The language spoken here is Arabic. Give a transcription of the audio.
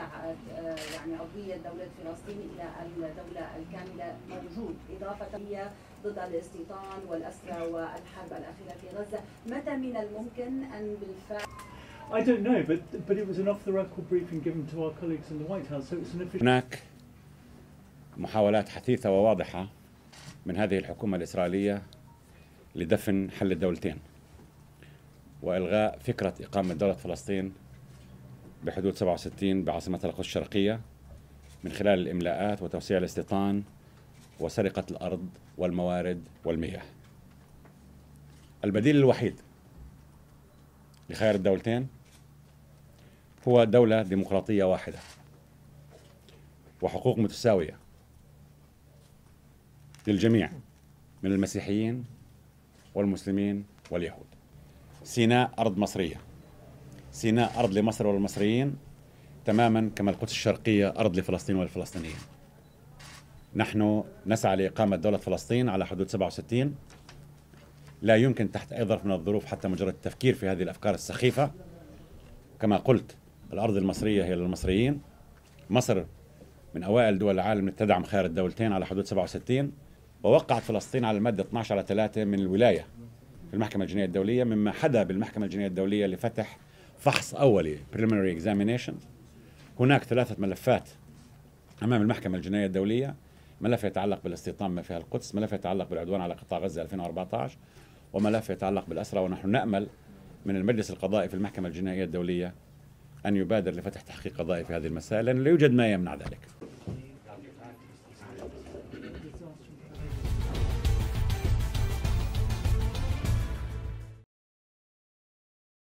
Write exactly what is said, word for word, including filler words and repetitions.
توزيع يعني أرضية دولة فلسطين إلى الدولة الكاملة موجود، إضافة هي ضد الاستيطان والأسرى والحرب الأخيرة في غزة. متى من الممكن أن بالفعل I don't know, but but it was an off-the-record briefing given to our colleagues in the White House, so it's an official. هناك محاولات حثيثة وواضحة من هذه الحكومة الإسرائيلية لدفن حل الدولتين وإلغاء فكرة إقامة دولة فلسطين بحدود سبعة وستين بعاصمتها القدس الشرقية من خلال الإملاءات وتوسيع الاستيطان وسرقة الأرض والموارد والمياه. البديل الوحيد لخيار الدولتين هو دولة ديمقراطية واحدة وحقوق متساوية للجميع من المسيحيين والمسلمين واليهود. سيناء أرض مصرية، سيناء أرض لمصر والمصريين تماما كما القدس الشرقية أرض لفلسطين والفلسطينيين. نحن نسعى لإقامة دولة فلسطين على حدود سبعة وستين، لا يمكن تحت أي ظرف من الظروف حتى مجرد التفكير في هذه الأفكار السخيفة. كما قلت الأرض المصرية هي للمصريين. مصر من أوائل دول العالم التي تدعم خيار الدولتين على حدود سبعة وستين، ووقعت فلسطين على المادة اثني عشر على ثلاثة من الولاية في المحكمة الجنائية الدولية، مما حدا بالمحكمة الجنائية الدولية لفتح فحص أولي preliminary examination. هناك ثلاثة ملفات أمام المحكمة الجنائية الدولية: ملف يتعلق بالاستيطان ما فيها القدس، ملف يتعلق بالعدوان على قطاع غزة ألفين وأربعة عشر، وملف يتعلق بالأسرى. ونحن نأمل من المجلس القضائي في المحكمة الجنائية الدولية أن يبادر لفتح تحقيق قضائي في هذه المسائل، لأن لا يوجد ما يمنع ذلك.